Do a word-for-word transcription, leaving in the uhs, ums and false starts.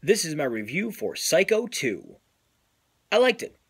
This is my review for Psycho two. I liked it.